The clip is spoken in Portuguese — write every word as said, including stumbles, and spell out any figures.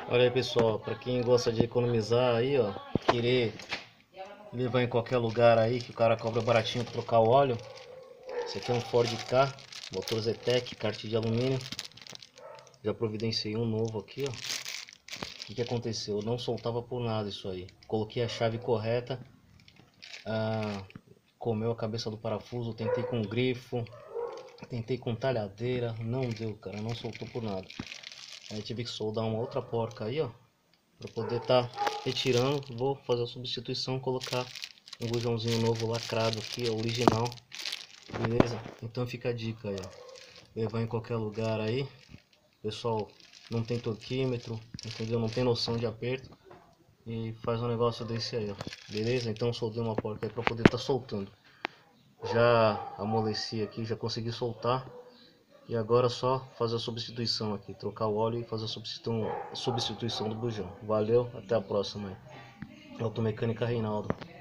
Olha aí, pessoal, para quem gosta de economizar aí, ó, querer levar em qualquer lugar aí que o cara cobra baratinho pra trocar o óleo. Esse aqui é um Ford Ka, motor Zetec, kart de alumínio. Já providenciei um novo aqui, ó. O que que aconteceu? Eu não soltava por nada isso aí. Coloquei a chave correta, ah, comeu a cabeça do parafuso, tentei com grifo, tentei com talhadeira, não deu, cara, não soltou por nada. Aí tive que soldar uma outra porca aí, ó, para poder estar tá retirando. Vou fazer a substituição, colocar um bujãozinho novo lacrado aqui, ó, original, beleza? Então fica a dica aí, ó. Levar em qualquer lugar aí, pessoal não tem torquímetro, entendeu? Não tem noção de aperto e faz um negócio desse aí, ó, beleza? Então soldei uma porca aí para poder estar tá soltando. Já amoleci aqui, já consegui soltar. E agora é só fazer a substituição aqui, trocar o óleo e fazer a substituição, substituição do bujão. Valeu, até a próxima aí. Automecânica Reinaldo.